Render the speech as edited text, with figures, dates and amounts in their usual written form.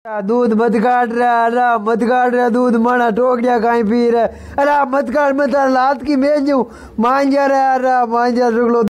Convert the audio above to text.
दूध मत काट रहा, अरे मत काट रहा दूध, माना टोकरिया कहीं पी रहा, अरे मत काट, मत लात की मैं जू मान जा रहा, अरे मान जा रुक लो।